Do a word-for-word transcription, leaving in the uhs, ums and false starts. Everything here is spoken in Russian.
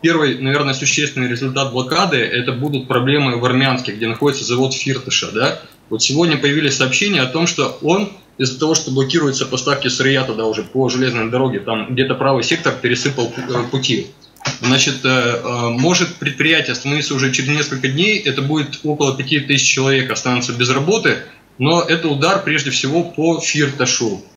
первый, наверное, существенный результат блокады – это будут проблемы в Армянске, где находится завод Фирташа. Да? Вот сегодня появились сообщения о том, что он из-за того, что блокируются поставки сырья туда уже по железной дороге, там где-то правый сектор пересыпал пути. Значит, может предприятие остановиться уже через несколько дней, это будет около пяти тысяч человек останутся без работы, но это удар прежде всего по Фирташу.